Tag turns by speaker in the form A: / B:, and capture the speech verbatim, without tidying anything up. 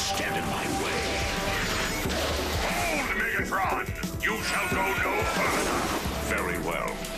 A: stand in my way. Hold, Megatron! You shall go no further! Very well.